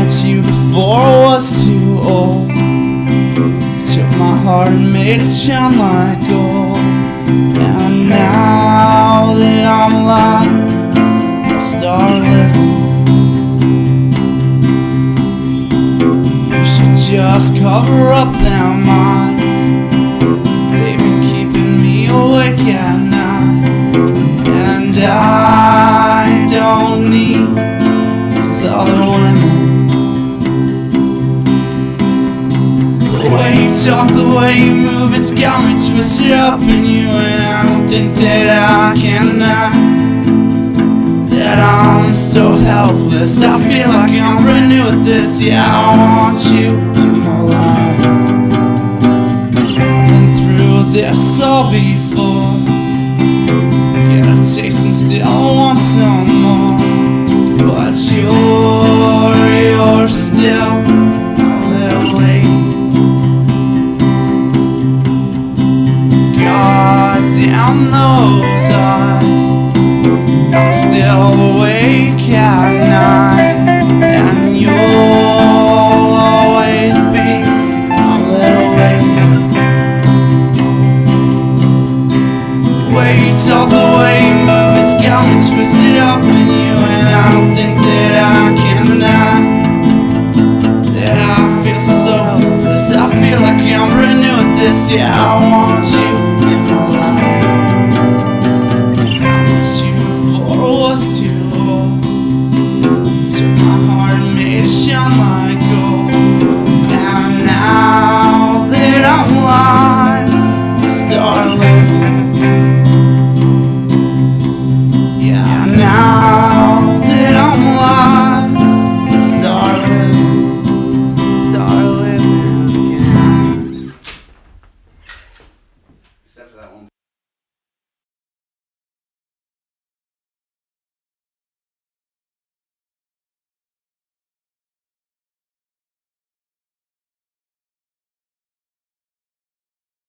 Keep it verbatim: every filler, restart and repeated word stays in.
met you before I was too old. You took my heart and made it shine like gold. And now that I'm alive, I'll start living. You should just cover up them eyes. They've been keeping me awake at night. And I don't need those other women. The way you talk, the way you move, it's got me twisted up in you. And I don't think that I can deny that I'm so helpless. I feel like I'm brand new at this. Yeah, I want you in my life. I've been through this all before. Get a taste and still want some more. But you're, you're still a little late. God damn those eyes. I'm still awake at night. And you'll always be a little late. The way you talk, the way you move, it's got me twisted up in you. And I don't think that I can deny that I feel so helpless. I feel like I'm brand new at this. Yeah, I want you in my life. I met you before I was too old. Took my heart and made it shine like